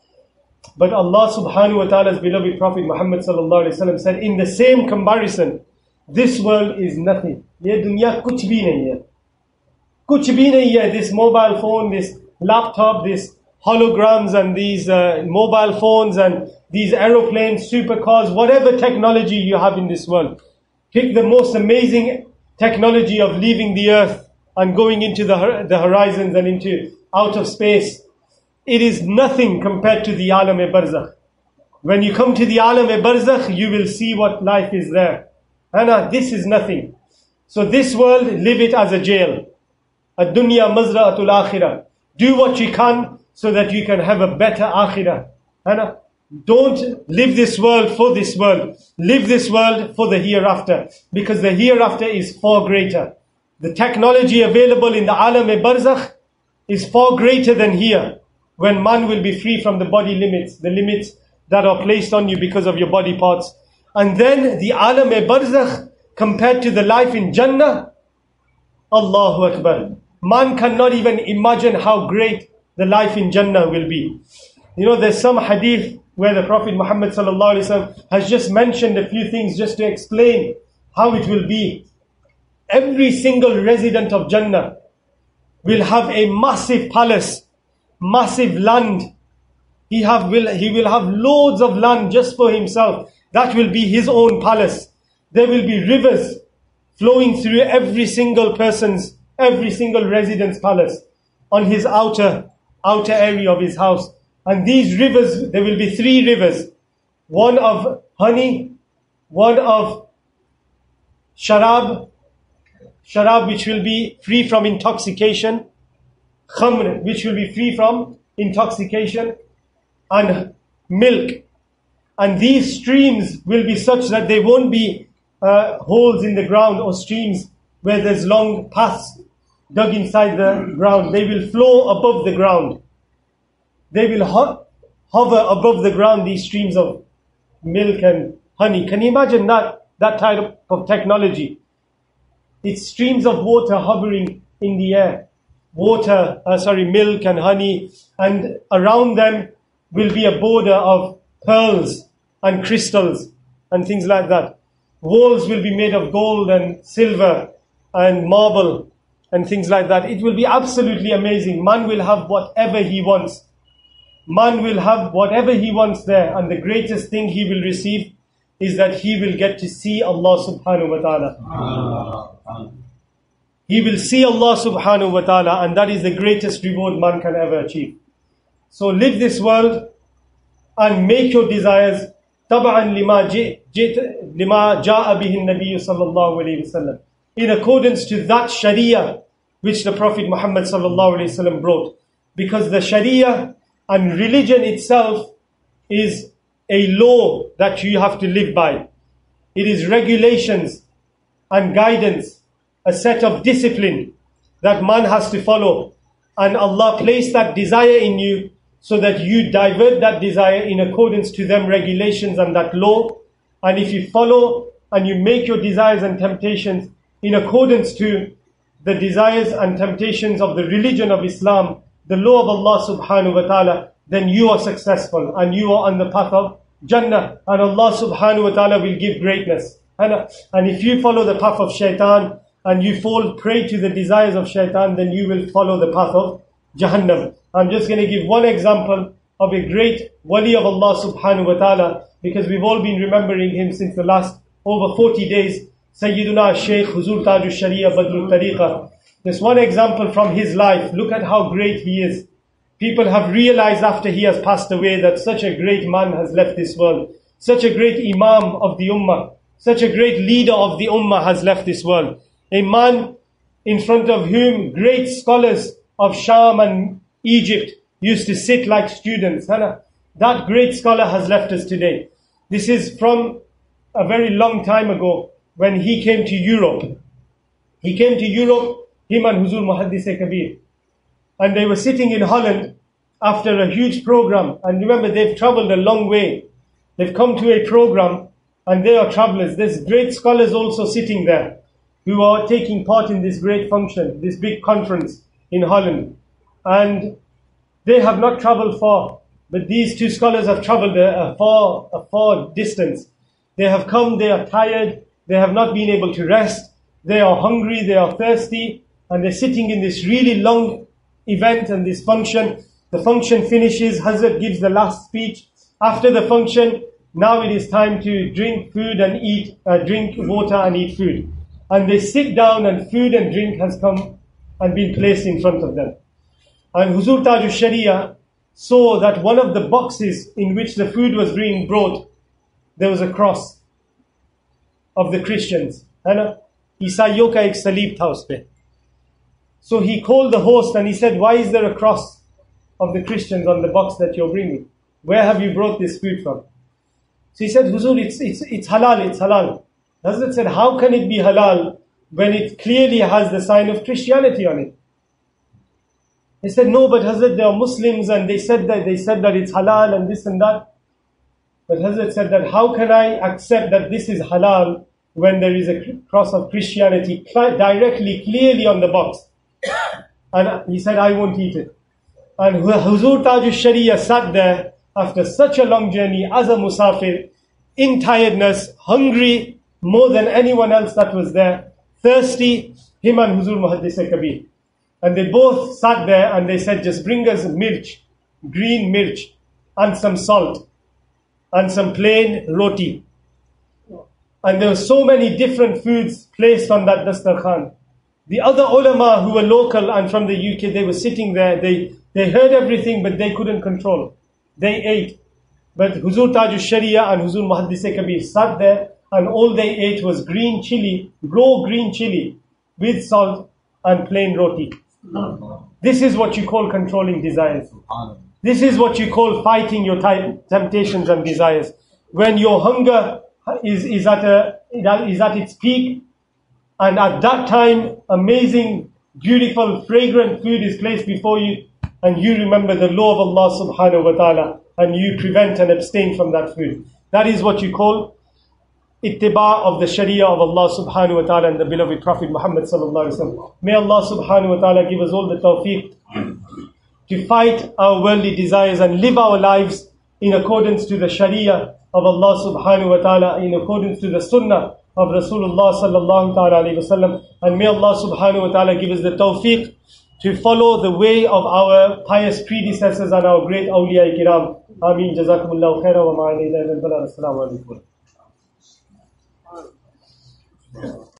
But Allah subhanahu wa ta'ala's beloved Prophet Muhammad sallallahu alayhi wa sallam said, in the same comparison, this world is nothing. Ye dunya kuch bhi nahi hai. Kuch bhi nahi hai. This mobile phone, this laptop, this holograms and these uh, mobile phones and these aeroplanes, supercars, whatever technology you have in this world. Pick the most amazing technology of leaving the earth and going into the, the horizons and into out of space. It is nothing compared to the alam-e-barzakh. When you come to the alam-e-barzakh, you will see what life is there. And uh, this is nothing. So this world, live it as a jail. Ad-dunya mazra'atul akhirah. Do what you can so that you can have a better akhirah. And uh, don't live this world for this world. Live this world for the hereafter. Because the hereafter is far greater. The technology available in the alam-e-barzakh is far greater than here. When man will be free from the body limits, the limits that are placed on you because of your body parts. And then the alam-e-barzakh compared to the life in Jannah, Allahu Akbar. Man cannot even imagine how great the life in Jannah will be. You know, there's some hadith where the Prophet Muhammad sallallahu alaihi wasallam has just mentioned a few things just to explain how it will be. Every single resident of Jannah will have a massive palace, massive land. He have will he will have loads of land just for himself. That will be his own palace. There will be rivers flowing through every single person's, every single resident's palace on his outer outer area of his house. And these rivers, there will be three rivers. One of honey, one of sharab, sharab which will be free from intoxication, khamr which will be free from intoxication, and milk. And these streams will be such that they won't be uh, holes in the ground or streams where there's long paths dug inside the ground. They will flow above the ground. They will ho- hover above the ground, these streams of milk and honey. Can you imagine that, that type of technology? It's streams of water hovering in the air. Water, uh, sorry, milk and honey. And around them, will be a border of pearls and crystals and things like that. Walls will be made of gold and silver and marble and things like that. It will be absolutely amazing. Man will have whatever he wants. Man will have whatever he wants there. And the greatest thing he will receive is that he will get to see Allah subhanahu wa ta'ala. He will see Allah subhanahu wa ta'ala, and that is the greatest reward man can ever achieve. So live this world and make your desires طبعا لما جاء لما جاء به النبي صلى الله عليه وسلم, in accordance to that Sharia which the Prophet Muhammad sallallahu alaihi wasallam brought. Because the Sharia and religion itself is a law that you have to live by. It is regulations and guidance, a set of discipline that man has to follow. And Allah placed that desire in you so that you divert that desire in accordance to them regulations and that law. And if you follow and you make your desires and temptations in accordance to the desires and temptations of the religion of Islam, the law of Allah subhanahu wa ta'ala, then you are successful and you are on the path of Jannah, and Allah subhanahu wa ta'ala will give greatness. And if you follow the path of shaitan and you fall prey to the desires of shaitan, then you will follow the path of Jahannam. I'm just going to give one example of a great wali of Allah subhanahu wa ta'ala, because we've all been remembering him since the last over forty days. Sayyiduna Shaykh Huzur Taj al-Sharia Badrul Tariqa. There's one example from his life. Look at how great he is. People have realized after he has passed away that such a great man has left this world. Such a great Imam of the Ummah. Such a great leader of the Ummah has left this world. A man in front of whom great scholars of Sham and Egypt used to sit like students. That great scholar has left us today. This is from a very long time ago when he came to Europe. He came to Europe, him and Huzur Muhaddis Kabir. And they were sitting in Holland after a huge program. And remember, they've traveled a long way. They've come to a program and they are travelers. There's great scholars also sitting there who are taking part in this great function, this big conference in Holland. And they have not traveled far, but these two scholars have traveled a, a far, a far distance. They have come, they are tired, they have not been able to rest, they are hungry, they are thirsty, and they're sitting in this really long event and this function. The function finishes, Hazrat gives the last speech. After the function, now it is time to drink food and eat, uh, drink water and eat food. And they sit down and food and drink has come and been placed in front of them. And Huzur Taj al-Sharia saw that one of the boxes in which the food was being brought, there was a cross of the Christians. Isaiyo ka ek saleeb tha us pe. So he called the host and he said, why is there a cross of the Christians on the box that you're bringing? Where have you brought this food from? So he said, Huzur, it's, it's, it's halal, it's halal. Hazrat said, how can it be halal when it clearly has the sign of Christianity on it? He said, no, but Hazrat, they are Muslims and they said that they said that it's halal and this and that. But Hazrat said that how can I accept that this is halal when there is a cross of Christianity directly, clearly on the box? And he said, I won't eat it. And Huzur Taj al-Sharia sat there after such a long journey as a musafir, in tiredness, hungry more than anyone else that was there, thirsty, him and Huzur Muhaddis Kabir. And they both sat there and they said, just bring us mirch, green mirch, and some salt, and some plain roti. And there were so many different foods placed on that dastarkhan. The other ulama who were local and from the U K, they were sitting there, they, they heard everything but they couldn't control. They ate. But Huzur Taj al-Sharia and Huzur Muhaddis Kabir sat there and all they ate was green chili, raw green chili with salt and plain roti. This is what you call controlling desires. This is what you call fighting your temptations and desires. When your hunger is, is, at a, is at its peak, and at that time, amazing, beautiful, fragrant food is placed before you, and you remember the law of Allah subhanahu wa ta'ala, and you prevent and abstain from that food. That is what you call ittiba of the Sharia of Allah subhanahu wa ta'ala and the beloved Prophet Muhammad sallallahu alaihi wasallam. May Allah subhanahu wa ta'ala give us all the tawfiq to fight our worldly desires and live our lives in accordance to the Sharia of Allah subhanahu wa ta'ala, in accordance to the Sunnah of Rasulullah sallallahu ta'ala alayhi wa sallam. And may Allah subhanahu wa ta'ala give us the tawfiq to follow the way of our pious predecessors and our great awliya kiram. Ameen. Jazakumullahu khairan wa ma'alayna. Assalamu alaikum.